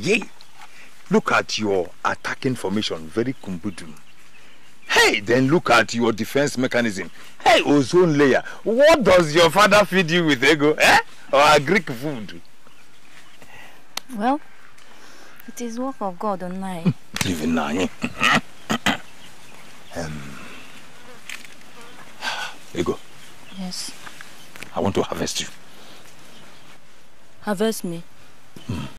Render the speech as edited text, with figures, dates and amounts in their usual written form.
Yay! Look at your attacking formation, very kumbudum. Hey, then look at your defense mechanism. Hey, ozone layer. What does your father feed you with, ego? Eh? Or Greek food? Well, it is work of God online. Even now, eh? Ego. Yes. I want to harvest you. Harvest me?